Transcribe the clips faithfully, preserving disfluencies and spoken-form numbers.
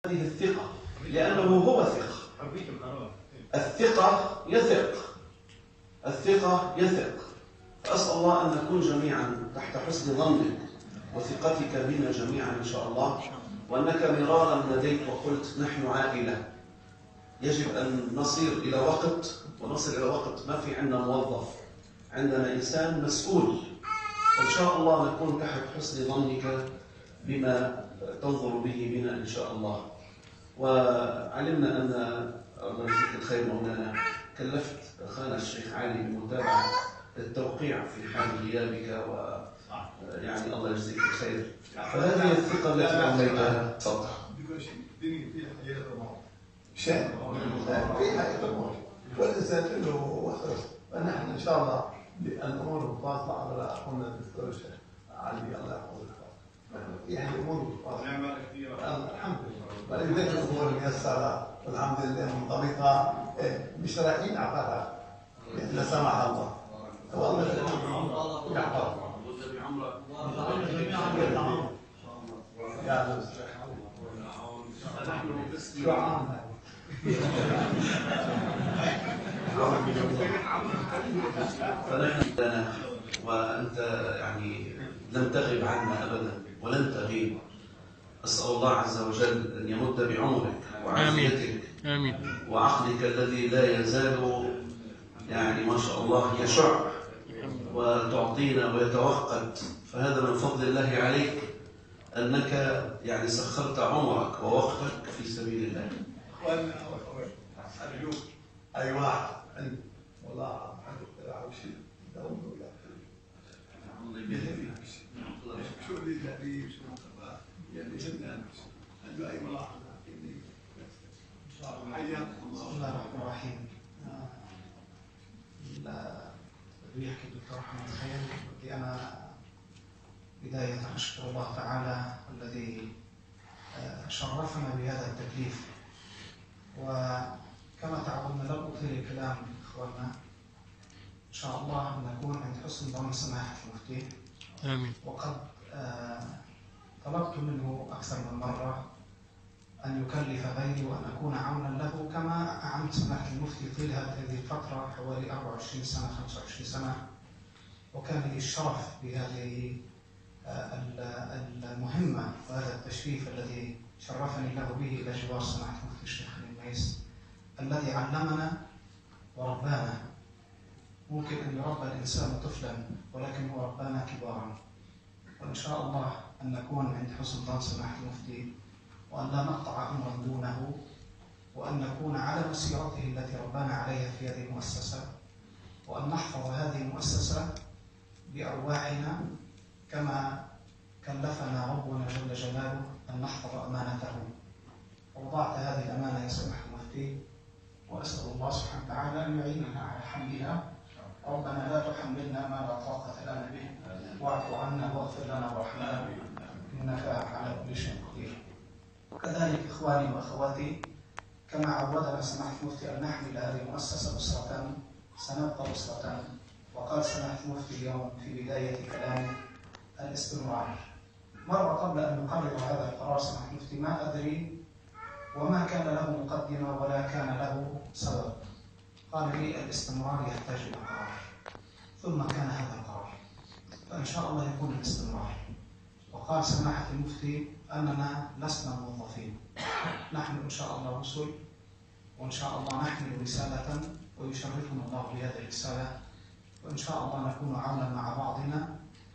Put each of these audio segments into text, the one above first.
هذه الثقة، لأنه هو ثقة. الثقة يثق، الثقة يثق. فأسأل الله أن نكون جميعا تحت حسن ظنك وثقتك بنا جميعا إن شاء الله. وأنك مرارا ناديت وقلت نحن عائلة، يجب أن نصير إلى وقت ونصل إلى وقت ما في عندنا موظف، عندنا إنسان مسؤول. وإن شاء الله نكون تحت حسن ظنك بما تنظر به بنا إن شاء الله. وعلمنا أن الله يجزيك الخير مولانا كلفت أخانا الشيخ علي بمتابعة التوقيع في حال غيابك، و يعني الله يجزيك الخير. فهذه الثقة التي أمليتها. تفضل. شأن في حياة الأمور والإنسان له وقت، فنحن إن شاء الله الأمور متواصلة على أخونا الدكتور الشيخ علي الله يحفظه. يعني الأمور متواصلة الحمد لله، ولذلك الأمور ميسرة والحمد لله منضبطة، مش رايحين عقارات لا سمح الله. والله يحفظه يا شو عامل فنحن وأنت يعني لم تغب عنا أبدا ولن تغيب. أسأل الله عز وجل أن يمد بعمرك وعافيتك آمين وعقلك الذي لا يزال يعني ما شاء الله يشع وتعطينا ويتوقد. فهذا من فضل الله عليك أنك يعني سخرت عمرك ووقتك في سبيل الله. اخواننا واخواتي ارجوك اي واحد انت والله عنده تلعب شيء داوم ولا الله يبارك شو اللي داري شو كذا يعني جدا عنده اي ملاحظه اني ان شاء الله حياكم الله. بسم الله الرحمن الرحيم. يحكي الدكتور احمد خير، بدي انا بدايه اشكر الله تعالى الذي شرفنا بهذا التكليف. وكما تعودنا لا أطيل الكلام إخواننا، إن شاء الله أن نكون عند حسن ظن سماحة المفتي. آمين. وقد طلبت منه أكثر من مرة أن يكلف غيري وأن أكون عونا له كما أعنت سماحة المفتي طيل هذه الفترة حوالي أربع وعشرين سنة خمسة وعشرين سنة، وكان لي الشرف بهذه المهمة وهذا التشريف الذي شرفني الله به إلى جوار سماحة مفتي الشيخ الميس الذي علمنا وربانا. ممكن أن يربى الإنسان طفلا ولكن هو ربانا كبارا. وإن شاء الله أن نكون عند حسن ظن سماحة المفتي وأن لا نقطع أمرا دونه، وأن نكون على مسيرته التي ربانا عليها في هذه المؤسسة، وأن نحفظ هذه المؤسسة بأرواحنا كما كلفنا ربنا جل جلاله أن نحفظ أمانته. ووضعت هذه الأمانة يا سماحة المفتي، وأسأل الله سبحانه وتعالى أن يعيننا على حملها. ربنا لا تحملنا ما لا طاقة لنا به، واعف عنا واغفر لنا وارحمنا إنك على كل شيء قدير. كذلك إخواني وأخواتي، كما عودنا سماحة المفتي أن نحمل هذه المؤسسة أسرة سنبقى أسرة. وقال سماحة المفتي اليوم في بداية كلامه الاستمرار. مرة قبل أن نقرر هذا القرار سماحة المفتي ما أدري وما كان له مقدمة ولا كان له سبب، قال لي الاستمرار يحتاج إلى قرار، ثم كان هذا القرار، فإن شاء الله يكون الاستمرار. وقال سماحة المفتي أننا لسنا موظفين، نحن إن شاء الله رسل، وإن شاء الله نحمل رسالة ويشرفنا الله بهذه الرسالة، وإن شاء الله نكون عونا مع بعضنا،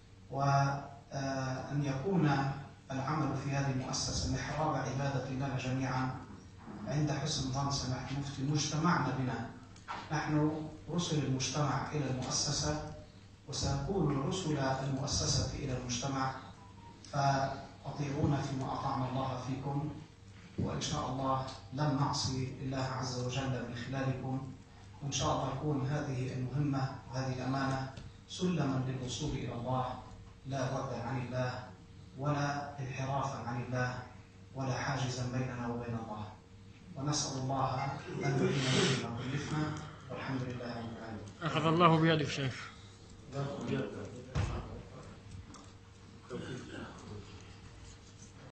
وأن يكون العمل في هذه المؤسسة محراب عبادة لنا جميعا عند حسن ظن سماحة المفتي مجتمعنا بنا. نحن رسل المجتمع إلى المؤسسة، وسنكون رسل المؤسسة إلى المجتمع، فأطيعونا فيما أطعنا الله فيكم، وإن شاء الله لن نعصي الله عز وجل من خلالكم. وإن شاء الله تكون هذه المهمة وهذه الأمانة سلما للوصول إلى الله، لا ردا عن الله ولا انحرافا عن الله ولا حاجزا بيننا وبين الله. ونسأل الله أن يعيننا بما كلفنا، والحمد لله رب العالمين. أخذ الله بيدك شيخ.